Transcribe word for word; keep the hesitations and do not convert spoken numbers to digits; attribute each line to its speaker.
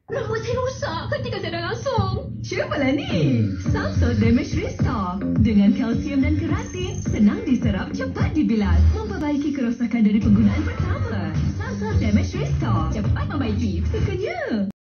Speaker 1: Rambut saya rosak ketika sedang langsung.
Speaker 2: Cubalah ni, Samsung Damage Restore. Dengan kalsium dan keratin, senang diserap, cepat dibilas. Memperbaiki kerosakan dari penggunaan pertama. Samsung Damage Restore. Cepat membaiki, sukanya.